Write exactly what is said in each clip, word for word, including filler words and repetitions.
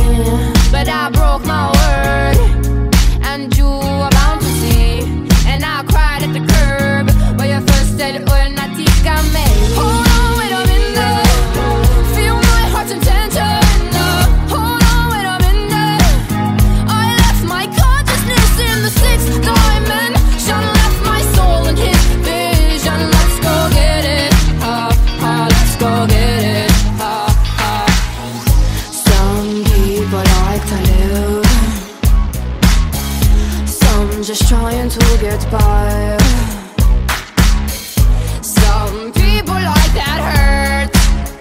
but I broke my word, and you were bound to see. And I cried at the curb where you first said, "Oh, natika me." Hold on, wait a minute. Feel my heart's intention. Hold on, wait a minute. I left my consciousness in the sixth dimension, left my soul in his vision. Let's go get it, ha ha. Let's go get it, ha ha. Some people like to live, some just trying to get by. Some people like that hurt,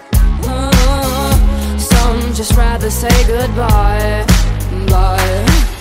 uh, some just rather say goodbye, bye.